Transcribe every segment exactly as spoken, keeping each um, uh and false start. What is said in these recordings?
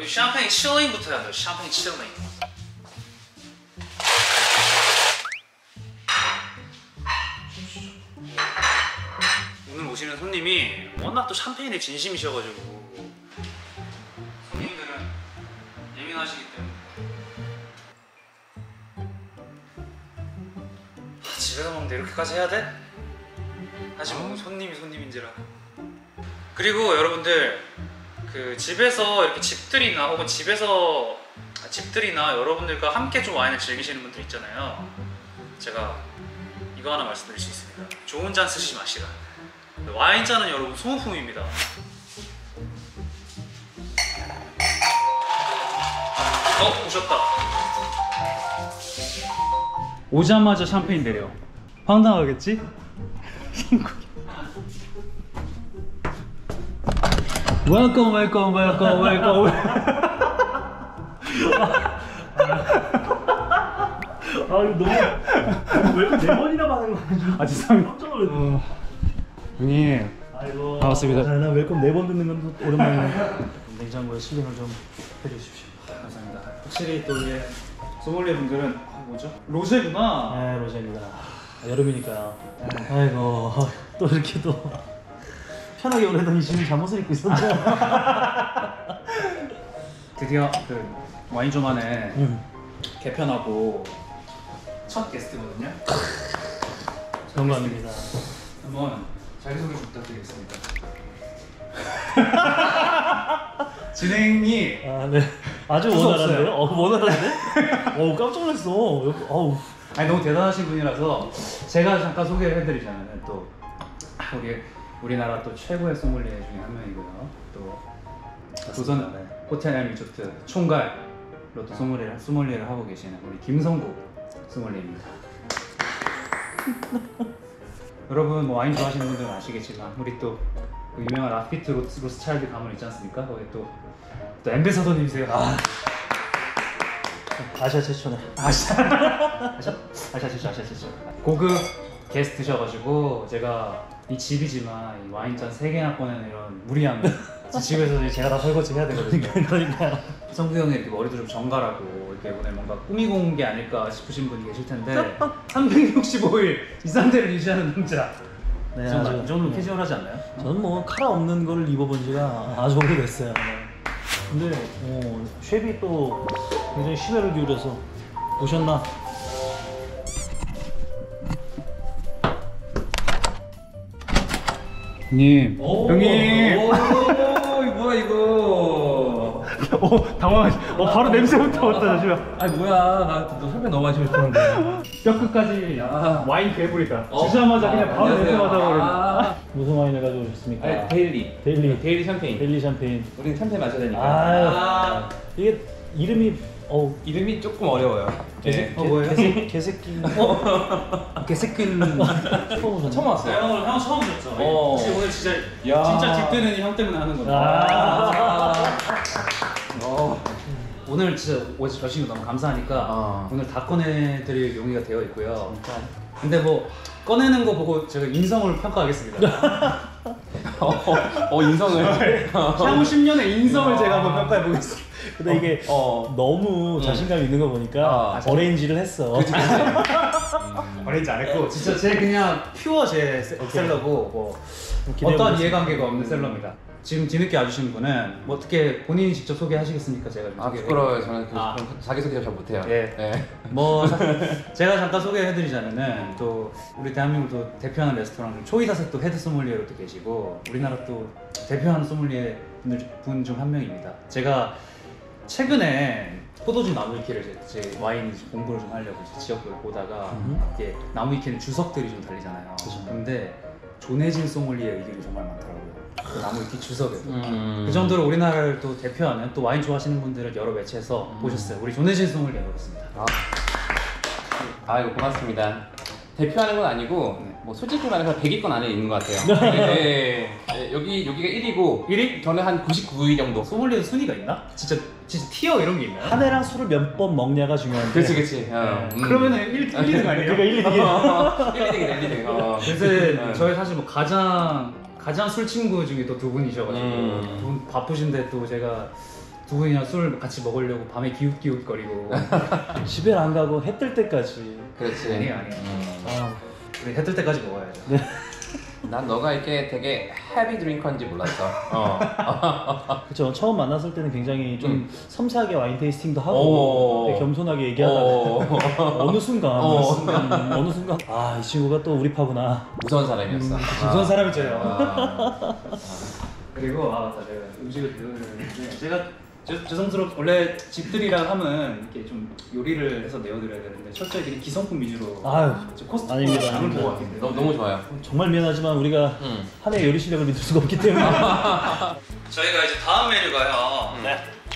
샴페인 칠링부터 해야 돼요. 샴페인 칠링. 오늘 오시는 손님이 워낙 또 샴페인에 진심이셔가지고 손님들은 예민하시기 때문에 아, 집에서 먹는데 이렇게까지 해야 돼? 하지만 뭐 손님이 손님인지라. 그리고 여러분들 그 집에서 이렇게 집들이나 혹은 집에서 아, 집들이나 여러분들과 함께 좀 와인을 즐기시는 분들 있잖아요. 제가 이거 하나 말씀드릴 수 있습니다. 좋은 잔 쓰시지 마시라. 와인잔은 여러분 소모품입니다. 어? 오셨다. 오자마자 샴페인 내려. 황당하겠지? 웰컴 웰컴 웰컴 웰컴. 아 이거 너무 왜 네 번이나 받은 거 아니야? 아 죄송합니다. 깜짝 놀랐어. 어... 형님 아이고 반갑습니다. 아, 나 웰컴 네 번 듣는 건 오랜만이네. 냉장고에 실링을 좀 해주십시오. 감사합니다. 확실히 또 이게 소믈리에 분들은 아, 뭐죠? 로제구나. 네 로제입니다. 아, 여름이니까요. 아이고 또 이렇게 또 편하게 오래더니 지금 잠옷을 입고 있었네. 드디어 그 와인조만의 음. 개편하고 첫 게스트거든요. 영광입니다. 한번 자기소개 좀 부탁드리겠습니다. 진행이 아 네. 아주 두서 원활한데요? 어 원활한데? 어우 깜짝 놀랐어. 여기, 어우. 아니 너무 대단하신 분이라서 제가 잠깐 소개를 해드리자면 또 거기 우리나라 또 최고의 소믈리에 중에 한 명이고요. 또 조선 네. 호텔 앤 리조트 총괄로 또 소믈리에를, 소믈리에를 하고 계시는 우리 김성국 소믈리에입니다. 여러분 뭐 와인 좋아하시는 분들은 아시겠지만 우리 또 그 유명한 라피트 로스, 로스차일드 가문 있지 않습니까? 거기 또, 또 엠베서더님이세요. 아. 아시아 최초네. 아시아 아시아 아시아 최초 아시아 최초 고급 게스트셔가지고 제가 이 집이지만 이 와인잔 세 개나 꺼내는 이런 무리한 집에서 제가 다 설거지 해야 되거든요. 그러니까요. 성구 형이 이렇게 머리도 좀 정갈하고 이렇게 오늘 뭔가 꾸미고 온 게 아닐까 싶으신 분이 계실 텐데 삼백육십오 일 이상대를 유지하는 남자. 네, 이 정도, 아주- 이 정도면 캐주얼하지 않나요? 저는 뭐 카라 없는 걸 입어본 지가 아주 오래됐어요. 네. 근데 어, 쉐비 또 굉장히 심혈을 기울여서 보셨나? 형님 오, 형님 오, 이거 뭐야 이거 어 당황하시. 어 바로 냄새부터 왔다 잠시만. 아니 뭐야 나너 설명 너무 마시고 싶었는데. 뼈끝까지 야. 와인 괴물이다. 어? 주자마자 그냥 아, 바로 안녕하세요. 냄새 맡아버리네. 아. 무슨 와인을 가지고 오셨습니까? 아니 데일리 데일리. 데일리 샴페인. 데일리 샴페인. 우리는 샴페인 마셔야 되니까. 아유. 아. 이게 이름이 어 이름이 조금 어려워요. 개새 어, 뭐예요? 개새 개새끼. 어? 개새끼는 처음 오셨네. 처음 왔어요. 오늘 형 처음 오셨죠? 어. 혹시 오늘 진짜 야. 진짜 뒷대는 형 때문에 하는 겁니다. 아. 어. 오늘 진짜 오셔주신 거 너무 감사하니까 어. 오늘 다 꺼내드릴 용의가 되어 있고요. 근데 뭐 꺼내는 거 보고 제가 인성을 평가하겠습니다. 어, 어 인성을. 향후 십 년의 인성을 제가 한번 평가해 보겠습니다. 근데 이게 어. 너무 자신감 있는 거 보니까 아, 어레인지를 했어. 그치 그치. 어린지 안 했고 진짜 제 그냥 퓨어 제 세- 셀러고 뭐 기대해 어떠한 보겠습니다. 이해관계가 없는 셀러입니다. 지금 뒤늦게 와주신 분은 뭐 어떻게 본인이 직접 소개하시겠습니까? 제가 좀 아 소개해 부끄러워요. 저는 그 아. 자기 소개 잘 못해요. 예. 네. 뭐 제가 잠깐 소개해드리자면은 또 우리 대한민국 또 대표하는 레스토랑 초이사세 또 헤드 소믈리에로 또 계시고 우리나라 또 대표하는 소믈리에 분 중 한 명입니다. 제가 최근에 포도주 나무위키를 제, 제 와인 공부를 좀 하려고 이제 지역별로 보다가 음. 이게 나무위키는 주석들이 좀 달리잖아요. 그죠. 근데 조내진 소믈리에 의견이 정말 많더라고요. 그 나무위키 주석에도. 음. 그 정도로 우리나라를 또 대표하는 또 와인 좋아하시는 분들을 여러 매체에서 음. 보셨어요. 우리 조내진 소믈리에 그렇습니다. 아. 아이고 고맙습니다. 대표하는 건 아니고 네. 뭐 솔직히 말해서 백 위권 안에 있는 것 같아요. 네. 네. 여기 여기가 일 위고 일 위? 저는 한 구십구 위 정도. 소믈리에 순위가 있나? 진짜 진짜 티어 이런 게 있나요? 한 해랑 술을 몇 번 먹냐가 중요한데. 그렇지 그렇지. 어, 네. 음. 그러면은 일, 일, 이 등 아니에요? 그러니까 일, 이 등이야. 일, 이 등이네, 일, 이 등. 어. 요새 네. 저희 사실 뭐 가장 가장 술 친구 중에 또 두 분이셔가지고 음. 두 분 바쁘신데 또 제가 두 분이랑 술 같이 먹으려고 밤에 기웃기웃거리고. 집에 안 가고 해 뜰 때까지. 그렇지. 아니야 아니야. 음. 아, 우리 해 뜰 때까지 먹어야죠. 네. 난 너가 이렇게 되게 헤비 드링커인지 몰랐어. 어. 그쵸. 처음 만났을 때는 굉장히 좀 음. 섬세하게 와인 테이스팅도 하고 오. 되게 겸손하게 얘기하다가 오. 어느 순간 어. 어느 순간 어느 순간 아, 이 친구가 또 우리 파구나. 무서운 사람이었어. 음, 아. 무서운 사람이잖아요. 아. 그리고 아 맞다, 제가 음식을 배우는데 제가 죄- 죄송스럽 원래 집들이랑 하면 이렇게 좀 요리를 해서 내어드려야 되는데 철저히 되게 기성품 위주로 아유, 저 코스트코 아닙니다, 장을 아닙니다. 보고 왔기 때문에 너무 너무 좋아요. 정말 미안하지만 우리가 음. 한해 요리 실력을 믿을 수가 없기 때문에. 저희가 이제 다음 메뉴가요. 음. 네.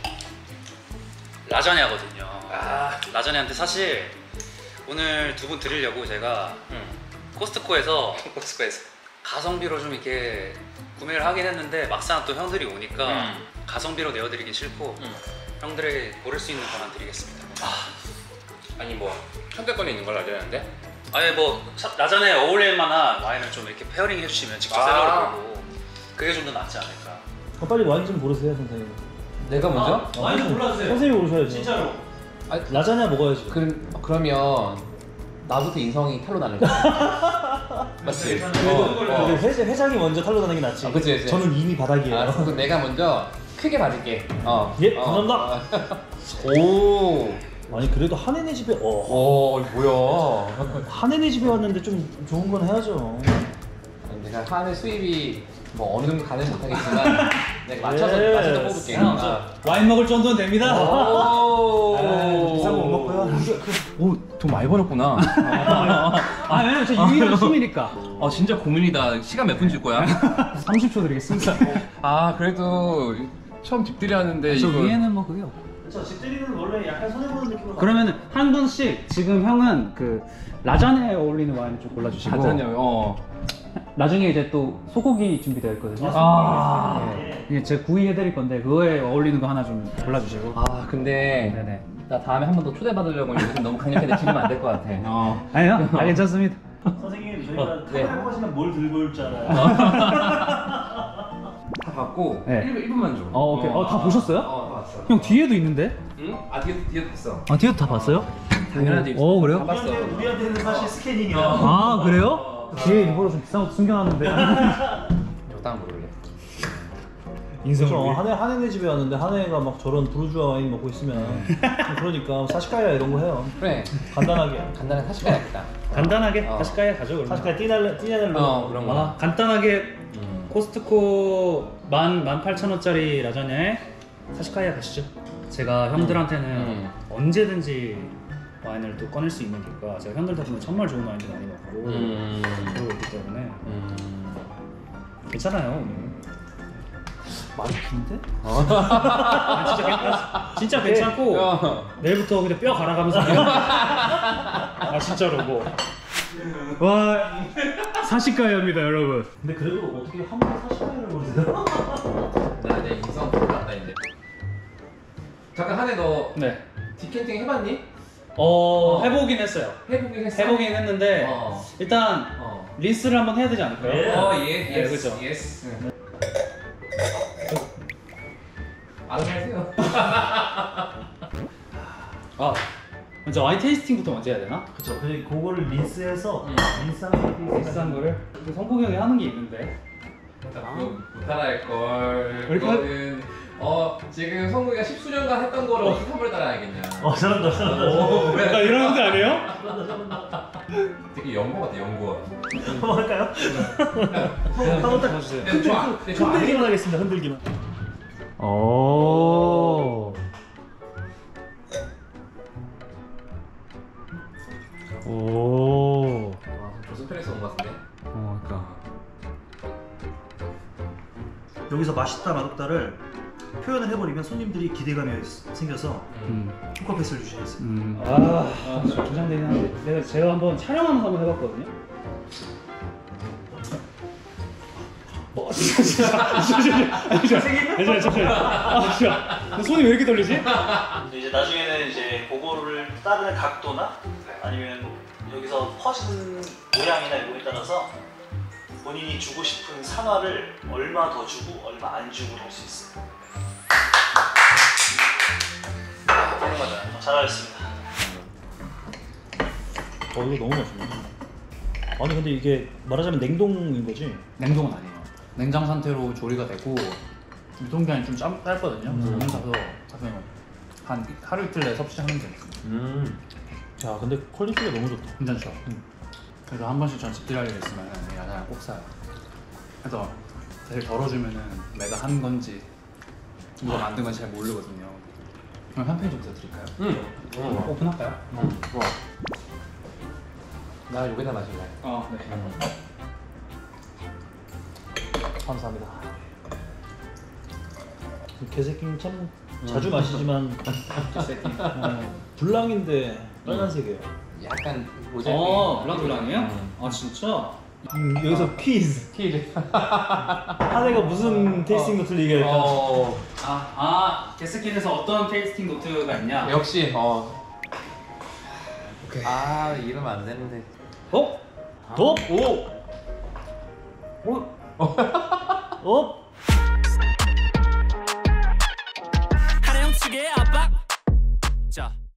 라자냐거든요. 아. 라자냐인데 사실 오늘 두 분 드리려고 제가 음. 코스트코에서 코스코에서. 가성비로 좀 이렇게 구매를 하긴 했는데 막상 또 형들이 오니까 음. 가성비로 내어드리긴 싫고 음. 형들에게 고를 수 있는 거만 드리겠습니다. 아니 뭐 선택권이 있는 걸 알아야 되는데. 아니 뭐 사- 라자냐에 어울릴 만한 와인을 좀 이렇게 페어링 해주시면 직접 아. 셀러를 보고 그게 좀 더 낫지 않을까. 그럼 빨리 와인 좀 고르세요, 선생님. 내가 먼저? 아, 와인 좀 골라주세요. 선생님이 고르셔야죠. 진짜로. 아, 라자냐 먹어야지. 그, 그러면 나부터 인성이 탈로 나는 거야. 맞지? 그래도 어, 어. 그래도 회, 회장이 먼저 탈로 나는 게 낫지. 아, 그치, 그치. 저는 이미 바닥이에요. 알았어. 그럼 내가 먼저 크게 받을게. 어. 예, 어. 감사합니다. 오. 아니 그래도 한해네 집에 어 오, 뭐야? 한해네 집에 왔는데 좀 좋은 건 해야죠. 내가 한해 수입이 뭐 어느 정도 가는 못하겠지만 내가 맞춰서 예. 맞춰서 뽑을게. 형, 저 와인 먹을 정도는 됩니다. 오. 아, 비싼 거 못 먹고요. 오, 돈 많이 벌었구나. 아 왜냐면 저 유일한 숨이니까. 아, 진짜 고민이다. 시간 몇 분 줄 거야? 삼십 초 드리겠습니다. 아, 그래도 처음 집들이 하는데 저 이거 위에는 뭐 그게 없고. 그렇죠. 집들이는 원래 약간 손해보는 느낌으로. 그러면은 한 분씩 지금 형은 그 라자냐에 어울리는 와인을 좀 골라주시고 하잖아요. 어. 나중에 이제 또 소고기 준비되어 있거든요. 아. 네. 이게 제가 구이해드릴 건데 그거에 어울리는 거 하나 좀 골라주시고. 아, 근데 네네. 나 다음에 한 번 더 초대받으려고 요즘 너무 강력하게 지르면 안 될 것 같아. 어. 아니요, 아, 괜찮습니다. 선생님 저희가 어, 네. 카메라 보시면 뭘 들고 올 줄 알아요. 다 받고 네. 일 분, 일 분만 줘. 어, 오케이. 어, 다 보셨어요? 어, 다 봤어. 형 뒤에도 있는데? 응? 아, 뒤에 뒤에 봤어. 아 뒤에도 다 봤어요? 당연하지. 어, 그래요? 다 봤어. 우리한테, 우리한테는 사실 스캐닝이라. 아 그래요? 뒤에 일부러 좀 비싼 것도 숨겨놨는데. 적당 부를래. 그렇죠. 한해 한해네 집에 왔는데 한해가 막 저런 부르주아 와인 먹고 있으면 좀 그러니까 사시카야 이런 거 해요. 그래. 간단하게. 간단하게 사실까야겠다. 간단하게 어. 다시까야 가죠 그러면. 사시카야 띠날레 띠날레로. 어, 그런 거. 아, 간단하게 음. 코스트코 만, 만 팔천 원짜리 라자냐에 사시카야 가시죠. 제가 형들한테는 음. 언제든지 와인을 또 꺼낼 수 있는 이유가 제가 형들 덕분에 정말 좋은 와인들 많이 먹고 음. 그러고 있기 때문에 음. 괜찮아요 오늘. 말이 긴데? 아, 진짜 괜찮, 진짜 괜찮고 어. 내일부터 그냥 뼈 갈아가면서 아 진짜로 뭐. 와 사시카야입니다 여러분. 근데 그래도 어떻게 한 번에 사시카야를 모르세요? 나 이제 인성 풀어놨다 이제. 잠깐 한해 너 네. 디켄팅 해봤니? 어 해보긴 했어요. 해보긴 했어. 해보긴 했는데 어. 일단 어. 린스를 한번 해야 되지 않을까요? 네. 어, 예, 네, 예스, 그죠. 예스. 알아서 하세요. 아 먼저 와인 테이스팅부터 먼저 해야 되나? 그렇죠. 그 그거를 린스해서 음. 비싼 린스한 거를 또 성국이 형이 하는 게 있는데. 못 따라할 걸. 왜 이렇게 그거는 어 지금 성국이가 십수년간 했던 거를 어떻게 한 번에 따라야겠냐. 어 잘한다 잘한다. 오, 왜? 나 이런 형들 아니에요? 되게 연구 같아 연구. 한번 할까요? 한번 딱 해주세요. 근데 저 안- 근데 저 안- 흔들기만 하겠습니다. 흔들기만. 오. 오. 아, 조선편에서 온 것 같은데. 어, 그러니까. 여기서 맛있다 맛없다를 표현을 해버리면 손님들이 기대감이 생겨서 음. 효과패스를 주시겠어요. 음. 아, 아, 저 긴장되긴 한데. 내가 제가 한번 촬영하면서 한번 해봤거든요. 어, 진짜, 진짜, 진짜, 진짜, 진짜, 진짜, 진짜, 손이 왜 이렇게 떨리지? 이제 나중에는 이제 그거를 따르는 각도나 아니면 여기서 퍼지는 모양이나 이런 거에 따라서 본인이 주고 싶은 산화를 얼마 더 주고 얼마 안 주고 할 수 있어요. 잘하셨습니다. 어 이거 너무 맛있네. 아니 근데 이게 말하자면 냉동인 거지? 냉동은 아니에요. 냉장 상태로 조리가 되고 유통기한이 좀 짧, 짧거든요. 그래서 오늘 사서 사면 한 하루 이틀 내에 섭취하면 돼요. 음. 야 근데 퀄리티가 너무 좋다. 괜찮죠? 그래서 한 번씩 전 집들이 할 일 있으면 야자를 꼭 사요. 그래서 사실 덜어주면은 내가 한 건지 누가 만든 건지 잘 모르거든요. 그럼 한 팬 좀 부탁드릴까요? 응. 응. 오픈할까요? 응. 좋아. 나 여기다 마실래. 어, 네. 감사합니다. 개새끼는 참 자주 마시지만 개새끼. 어, 블랑인데 빨간색이에요. 약간 모자이크. 어, 블랑블랑이에요? 음. 아 진짜? 음, 여기서 퀴즈. 퀴즈. 한 애가 무슨 테이스팅 노트를 얘기할까? 어. 아, 아 게스킨에서 어떤 테이스팅 노트가 있냐? 역시. 어. 오케이. 아 이러면 안 되는데. 어? 도? 오. 어? 어?